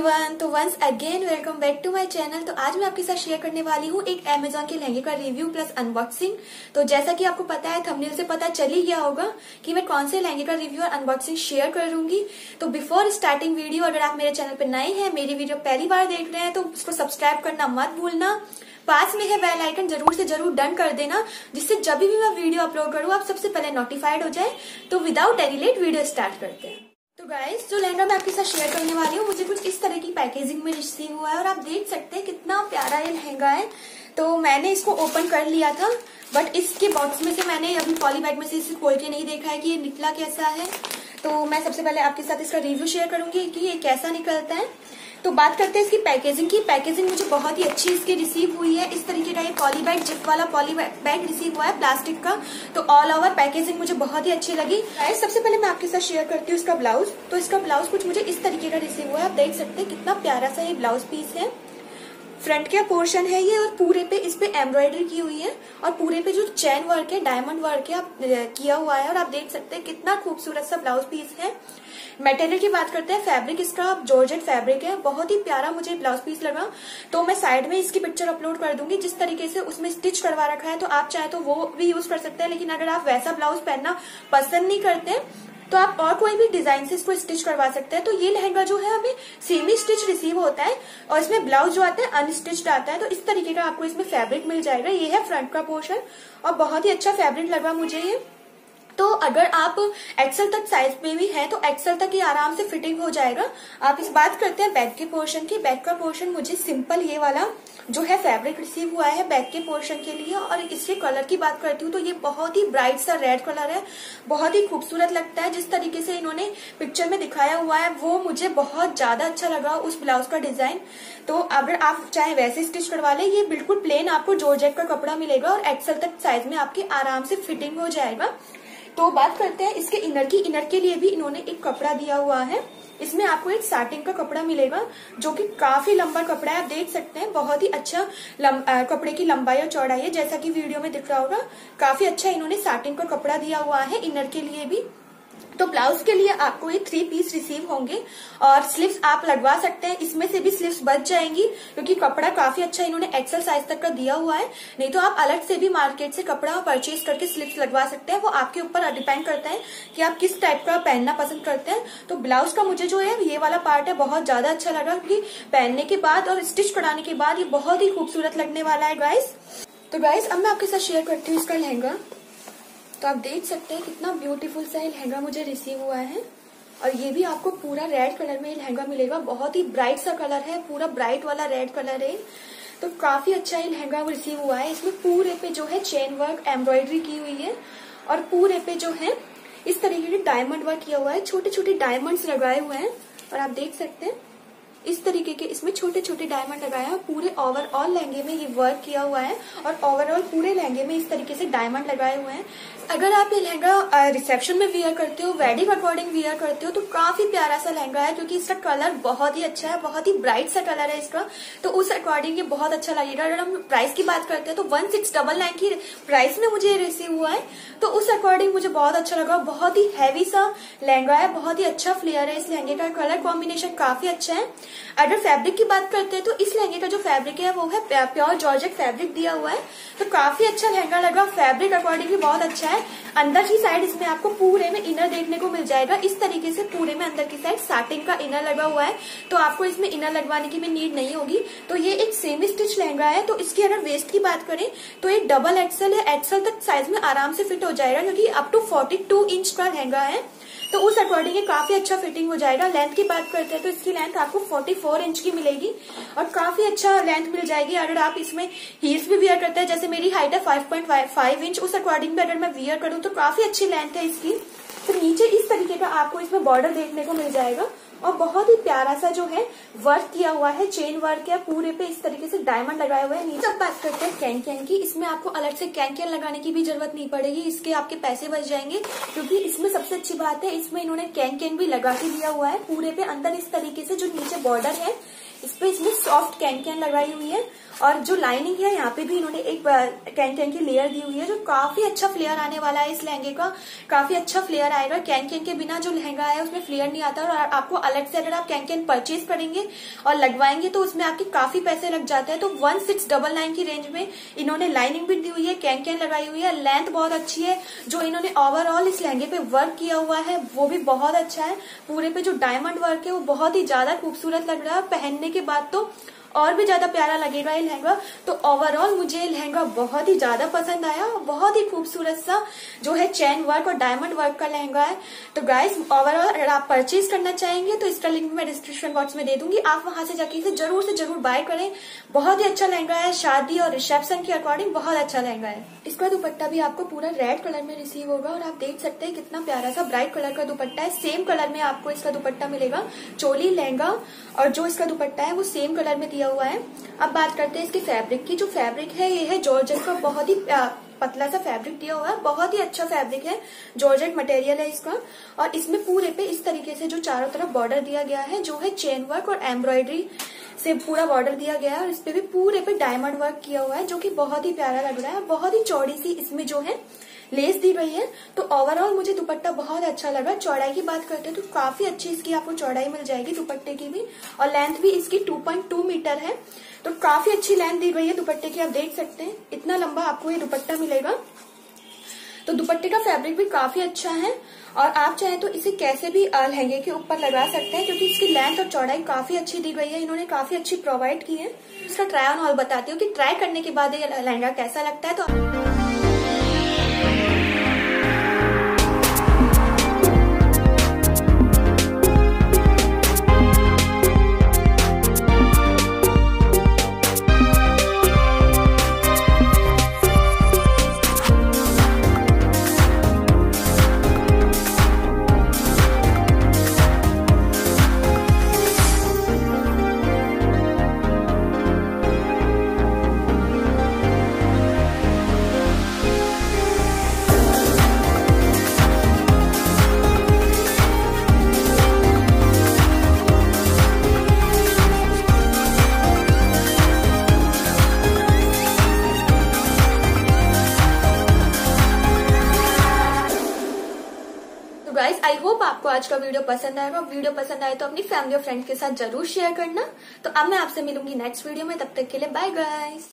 Everyone, तो once again welcome back to my channel. तो आज मैं आपके साथ शेयर करने वाली हूँ एक अमेजोन के लहंगे का रिव्यू प्लस अनबॉक्सिंग। तो जैसा कि आपको पता है, थंबनेल से पता चल ही गया होगा कि मैं कौन से लहंगे का रिव्यू और अनबॉक्सिंग शेयर करूंगी। तो बिफोर स्टार्टिंग वीडियो, अगर आप मेरे चैनल पर नए हैं, मेरी वीडियो पहली बार देख रहे हैं, तो उसको सब्सक्राइब करना मत भूलना। पास में है बेल आइकन, जरूर से जरूर डन कर देना, जिससे जब भी मैं वीडियो अपलोड करूँ आप सबसे पहले नोटिफाइड हो जाए। तो without any late video start करते हैं। तो गाइस, जो लहंगा मैं आपके साथ शेयर करने वाली हूँ, मुझे कुछ इस तरह की पैकेजिंग में रिसीव हुआ है और आप देख सकते हैं कितना प्यारा ये लहंगा है। तो मैंने इसको ओपन कर लिया था, बट इसके बॉक्स में से मैंने अभी पॉली बैग में से इसे खोल के नहीं देखा है कि ये निकला कैसा है। तो मैं सबसे पहले आपके साथ इसका रिव्यू शेयर करूंगी कि ये कैसा निकलता है। तो बात करते हैं इसकी पैकेजिंग की। पैकेजिंग मुझे बहुत ही अच्छी इसकी रिसीव हुई है। इस तरीके का ये पॉली बैग, जिप वाला पॉली बैग रिसीव हुआ है प्लास्टिक का। तो ऑल ओवर पैकेजिंग मुझे बहुत ही अच्छी लगी। सबसे पहले मैं आपके साथ शेयर करती हूँ इसका ब्लाउज। तो इसका ब्लाउज कुछ मुझे इस तरीके का रिसीव हुआ है। आप देख सकते हैं कितना प्यारा सा ये ब्लाउज पीस है। फ्रंट का पोर्शन है ये, और पूरे पे इस पे एम्ब्रॉयडरी की हुई है, और पूरे पे जो चैन वर्क है, डायमंड वर्क है, किया हुआ है। और आप देख सकते हैं कितना खूबसूरत सा ब्लाउज पीस है। मटेरियल की बात करते हैं, फैब्रिक इसका जॉर्जेट फैब्रिक है। बहुत ही प्यारा मुझे ब्लाउज पीस लगा। तो मैं साइड में इसकी पिक्चर अपलोड कर दूंगी, जिस तरीके से उसमें स्टिच करवा रखा है। तो आप चाहे तो वो भी यूज कर सकते हैं, लेकिन अगर आप वैसा ब्लाउज पहनना पसंद नहीं करते तो आप और कोई भी डिजाइन से इसको स्टिच करवा सकते हैं। तो ये लहंगा जो है हमें सेमी स्टिच रिसीव होता है, और इसमें ब्लाउज जो आता है अनस्टिच्ड आता है। तो इस तरीके का आपको इसमें फैब्रिक मिल जाएगा। ये है फ्रंट का पोर्शन, और बहुत ही अच्छा फैब्रिक लगा मुझे ये। तो अगर आप एक्सेल तक साइज में भी है तो एक्सेल तक ही आराम से फिटिंग हो जाएगा। आप इस बात करते हैं बैक के पोर्शन की। बैक का पोर्शन मुझे सिंपल ये वाला जो है फैब्रिक रिसीव हुआ है बैक के पोर्शन के लिए। और इसके कलर की बात करती हूँ तो ये बहुत ही ब्राइट सा रेड कलर है। बहुत ही खूबसूरत लगता है। जिस तरीके से इन्होंने पिक्चर में दिखाया हुआ है वो मुझे बहुत ज्यादा अच्छा लगा, उस ब्लाउज का डिजाइन। तो अगर आप चाहे वैसे स्टिच करवा ले, ये बिल्कुल प्लेन आपको जॉर्जेट का कपड़ा मिलेगा, और एक्सेल तक साइज में आपकी आराम से फिटिंग हो जाएगा। तो बात करते हैं इसके इनर की। इनर के लिए भी इन्होंने एक कपड़ा दिया हुआ है। इसमें आपको एक साटिन का कपड़ा मिलेगा, जो कि काफी लंबा कपड़ा है। आप देख सकते हैं बहुत ही अच्छा कपड़े की लंबाई और चौड़ाई है, जैसा कि वीडियो में दिख रहा होगा। काफी अच्छा इन्होंने साटिन का कपड़ा दिया हुआ है इनर के लिए भी। तो ब्लाउज के लिए आपको ये 3 पीस रिसीव होंगे, और स्लीव्स आप लगवा सकते हैं। इसमें से भी स्लीव्स बच जाएंगी, क्योंकि कपड़ा काफी अच्छा इन्होंने एक्सेल साइज तक का दिया हुआ है। नहीं तो आप अलग से भी मार्केट से कपड़ा परचेज करके स्लीव्स लगवा सकते हैं। वो आपके ऊपर डिपेंड करता है कि आप किस टाइप का पहनना पसंद करते हैं। तो ब्लाउज का मुझे जो है ये वाला पार्ट है बहुत ज्यादा अच्छा लगा, क्योंकि पहनने के बाद और स्टिच कराने के बाद ये बहुत ही खूबसूरत लगने वाला है गाइस। तो गाइस, अब मैं आपके साथ शेयर करती हूँ इसका लहंगा। तो आप देख सकते हैं कितना ब्यूटीफुल सा ये लहंगा मुझे रिसीव हुआ है, और ये भी आपको पूरा रेड कलर में ये लहंगा मिलेगा। बहुत ही ब्राइट सा कलर है, पूरा ब्राइट वाला रेड कलर है। तो काफी अच्छा ये लहंगा रिसीव हुआ है। इसमें पूरे पे जो है चेन वर्क एम्ब्रॉयडरी की हुई है, और पूरे पे जो है इस तरीके के डायमंड वर्क किया हुआ है। छोटे छोटे डायमंड्स लगाए हुए हैं, और आप देख सकते हैं इस तरीके के इसमें छोटे छोटे डायमंड लगाए हैं। पूरे ओवरऑल लहंगे में ये वर्क किया हुआ है, और ओवरऑल पूरे लहंगे में इस तरीके से डायमंड लगाए हुए हैं। अगर आप ये लहंगा रिसेप्शन में वियर करते हो, वेडिंग अकॉर्डिंग वियर करते हो, तो काफी प्यारा सा लहंगा है, क्योंकि इसका कलर बहुत ही अच्छा है। बहुत ही ब्राइट सा कलर है इसका। तो उस अकॉर्डिंग ये बहुत अच्छा लगेगा। अगर हम प्राइस की बात करते हैं तो 1699 की प्राइस में मुझे रिसीव हुआ है। तो उस अकॉर्डिंग मुझे बहुत अच्छा लगा। बहुत ही हैवी सा लहंगा है, बहुत ही अच्छा फ्लेयर है इस लहंगे का। कलर कॉम्बिनेशन काफी अच्छा है। अगर फैब्रिक की बात करते हैं तो इस लहंगे का जो फैब्रिक है वो है प्योर जॉर्जेट फैब्रिक दिया हुआ है। तो काफी अच्छा लहंगा लगा। फैब्रिक अकॉर्डिंग भी बहुत अच्छा है। अंदर की साइड इसमें आपको पूरे में इनर देखने को मिल जाएगा। इस तरीके से पूरे में अंदर की साइड साटिन का इनर लगा हुआ है, तो आपको इसमें इनर लगवाने की भी नीड नहीं होगी। तो ये एक सेमी स्टिच लहंगा है। तो इसकी अगर वेस्ट की बात करें तो ये डबल एक्सेल है, एक्सेल तक साइज में आराम से फिट हो जाएगा, क्योंकि अप टू 42 इंच का लहंगा है। तो उस अकॉर्डिंग ये काफी अच्छा फिटिंग हो जाएगा। लेंथ की बात करते हैं तो इसकी लेंथ आपको 44 इंच की मिलेगी, और काफी अच्छा लेंथ मिल जाएगी। अगर आप इसमें हील्स भी वियर करते हैं, जैसे मेरी हाइट है 5.5 इंच, उस अकॉर्डिंग भी अगर मैं वियर करूँ तो काफी अच्छी लेंथ है इसकी। तो नीचे इस तरीके का आपको इसमें बॉर्डर देखने को मिल जाएगा, और बहुत ही प्यारा सा जो है वर्क किया हुआ है, चेन वर्क है। पूरे पे इस तरीके से डायमंड लगाए हुए हैं। नीचे अब बात करते हैं कैन कैन की। इसमें आपको अलग से कैन कैन लगाने की भी जरूरत नहीं पड़ेगी। इसके आपके पैसे बच जाएंगे, क्योंकि इसमें सबसे अच्छी बात है इसमें इन्होंने कैन कैन भी लगा के दिया हुआ है। पूरे पे अंदर इस तरीके से जो नीचे बॉर्डर है इस पे इसमें सॉफ्ट कैन लगाई हुई है और जो लाइनिंग है यहाँ पे भी इन्होंने एक कैन की लेयर दी हुई है, जो काफी अच्छा फ्लेयर आने वाला है इस लहंगे का। काफी अच्छा फ्लेयर आएगा। कैन के बिना जो लहंगा है उसमें फ्लेयर नहीं आता। और आपको अलग से अगर आप कैन परचेज करेंगे और लगवाएंगे तो उसमें आपके काफी पैसे लग जाते हैं। तो 1699 की रेंज में इन्होंने लाइनिंग भी दी हुई है, कैन लगाई हुई है, लेंथ बहुत अच्छी है। जो इन्होंने ओवरऑल इस लहंगे पे वर्क किया हुआ है वो भी बहुत अच्छा है। पूरे पे जो डायमंड वर्क है वो बहुत ही ज्यादा खूबसूरत लग रहा है। पहनने के बाद तो और भी ज्यादा प्यारा लगेगा ये लहंगा। तो ओवरऑल मुझे ये लहंगा बहुत ही ज्यादा पसंद आया। बहुत ही खूबसूरत सा जो है चैन वर्क और डायमंड वर्क का लहंगा है। तो गाइस ओवरऑल अगर आप परचेज करना चाहेंगे तो इसका लिंक मैं डिस्क्रिप्शन बॉक्स में दे दूंगी, आप वहां से जाके इसे जरूर से जरूर बाय करें। बहुत ही अच्छा लहंगा है, शादी और रिसेप्शन के अकॉर्डिंग बहुत अच्छा लहंगा है। इसका दुपट्टा भी आपको पूरा रेड कलर में रिसीव होगा और आप देख सकते हैं कितना प्यारा सा ब्राइट कलर का दुपट्टा है। सेम कलर में आपको इसका दुपट्टा मिलेगा। चोली, लहंगा और जो इसका दुपट्टा है वो सेम कलर में दिया हुआ है। अब बात करते हैं इसके फैब्रिक की। जो फैब्रिक है ये है जॉर्जेट का, बहुत ही पतला सा फैब्रिक दिया हुआ है। बहुत ही अच्छा फैब्रिक है, जॉर्जेट मटेरियल है इसका। और इसमें पूरे पे इस तरीके से जो चारों तरफ बॉर्डर दिया गया है, जो है चेन वर्क और एम्ब्रॉयडरी से पूरा बॉर्डर दिया गया है। और इस पे भी पूरे पे डायमंड वर्क किया हुआ है, जो कि बहुत ही प्यारा लग रहा है। बहुत ही चौड़ी सी इसमें जो है लेस दी गई है। तो ओवरऑल मुझे दुपट्टा बहुत अच्छा लगा। चौड़ाई की बात करते हैं तो काफी अच्छी इसकी आपको चौड़ाई मिल जाएगी दुपट्टे की भी। और लेंथ भी इसकी 2.2 मीटर है। तो काफी अच्छी लेंथ दी गई है दुपट्टे की, आप देख सकते हैं इतना लंबा आपको ये दुपट्टा मिलेगा। तो दुपट्टे का फैब्रिक भी काफी अच्छा है और आप चाहें तो इसे कैसे भी लहंगे के ऊपर लगा सकते हैं, क्योंकि इसकी लेंथ और चौड़ाई काफी अच्छी दी गई है। इन्होंने काफी अच्छी प्रोवाइड की है। इसका ट्राई ऑन हॉल बताती हूँ कि ट्राई करने के बाद ये लहंगा कैसा लगता है। तो गाइस आई होप आपको आज का वीडियो पसंद आएगा। वीडियो पसंद आए तो अपनी फैमिली और फ्रेंड्स के साथ जरूर शेयर करना। तो अब मैं आपसे मिलूंगी नेक्स्ट वीडियो में, तब तक के लिए बाय गाइस।